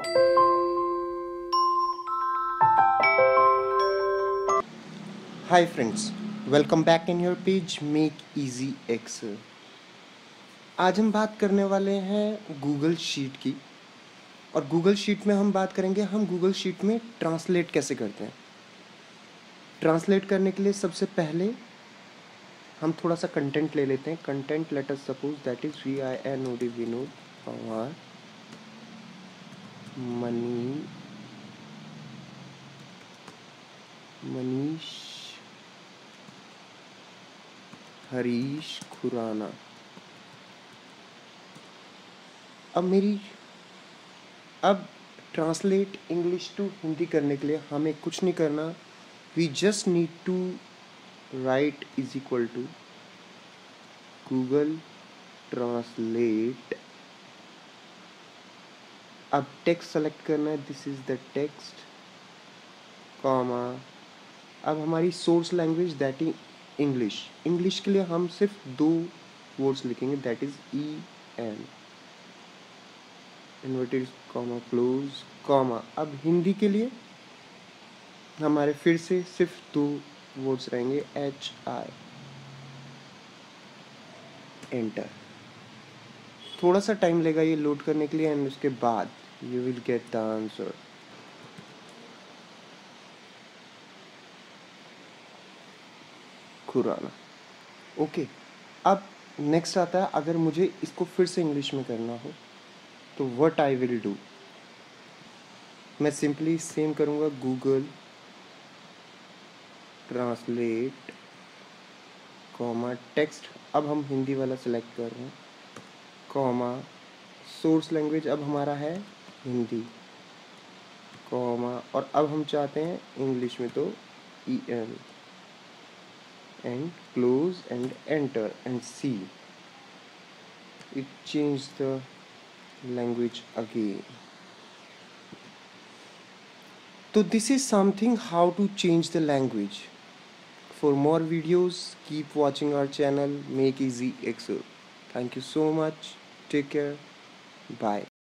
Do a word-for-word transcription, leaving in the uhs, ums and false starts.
Hi friends, welcome back in your page Make Easy Excel। आज हम बात करने वाले हैं गूगल शीट की। और गूगल शीट में हम बात करेंगे हम गूगल शीट में ट्रांसलेट कैसे करते हैं। ट्रांसलेट करने के लिए सबसे पहले हम थोड़ा सा कंटेंट ले लेते हैं। Content let us suppose that is V I N O D Vinod Pawar मनी मनीष हरीश खुराना। अब मेरी अब ट्रांसलेट इंग्लिश टू हिंदी करने के लिए हमें कुछ नहीं करना। We just need to write is equal to Google translate. अब टेक्स्ट सेलेक्ट करना है, this is the text comma. अब हमारी source language that is English. English के लिए हम सिर्फ दो वर्ड्स लिखेंगे, that is E N inverted comma close comma. अब हिंदी के लिए हमारे फिर से सिर्फ दो वर्ड्स रहेंगे, एच आई एंटर। थोड़ा सा टाइम लेगा ये लोड करने के लिए एंड उसके बाद you will get the answer. Khurana. Okay, अब नेक्स्ट आता है, अगर मुझे इसको फिर से इंग्लिश में करना हो तो व्हाट आई विल डू। मैं सिंपली सेम करूँगा, गूगल ट्रांसलेट कॉमा टेक्स्ट। अब हम हिंदी वाला सेलेक्ट कर रहे हैं, कॉमा सोर्स लैंग्वेज अब हमारा है हिंदी कॉमा। और अब हम चाहते हैं इंग्लिश में तो E N and close and enter and see it change the language again. So this is something how to change the language. For more videos, keep watching our channel Make Easy Excel. Thank you so much. Take care. Bye.